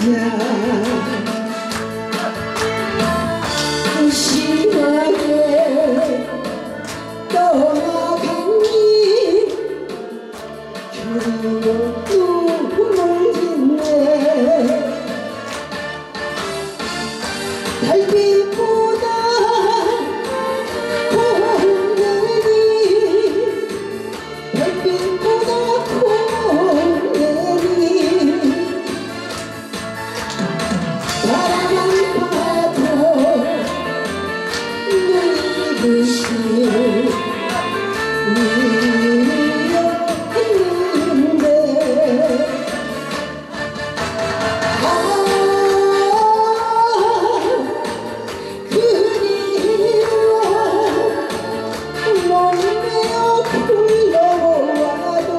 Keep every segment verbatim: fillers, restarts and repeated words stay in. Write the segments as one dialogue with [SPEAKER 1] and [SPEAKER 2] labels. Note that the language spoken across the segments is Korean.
[SPEAKER 1] 무심하게 떠나가니 그리고 꿈을 짓네. 달빛보다 콩내리 달빛보다 콩내리 바라만 봐도 눈이 부시 미었는데 아 그리워 몸매어 불러와도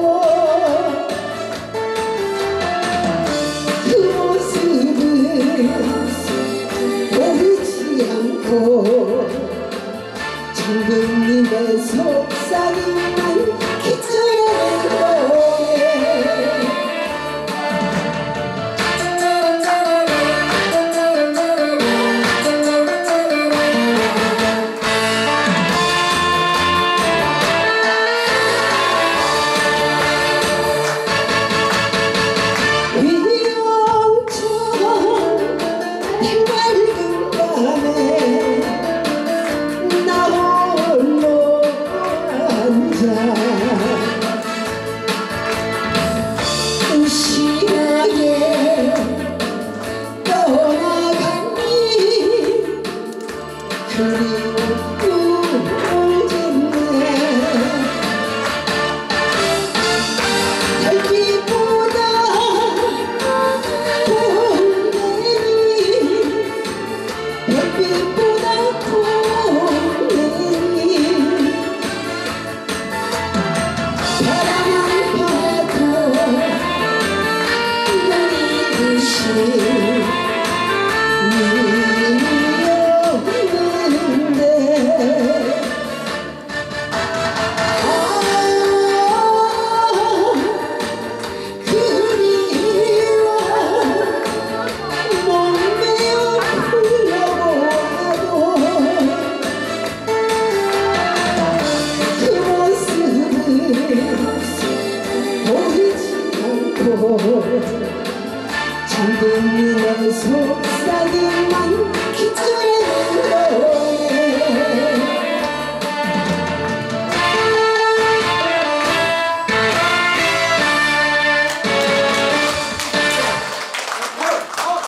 [SPEAKER 1] 그 모습을 보이지 않고 장군님의 속삭임만 기절하는 거에 위령처럼 해맑은 밤에 나 홀로 앉아 무심하게 떠나가니 그리워 꿈을 짓네. 달빛보다 콩내리 별빛보다 콩내리 바라만 봐도 눈이 부시 미었는데 아 그리워 몸매어 불러와도 그 모습을 보이지 않고 장군님의 속삭임만 기절하는 거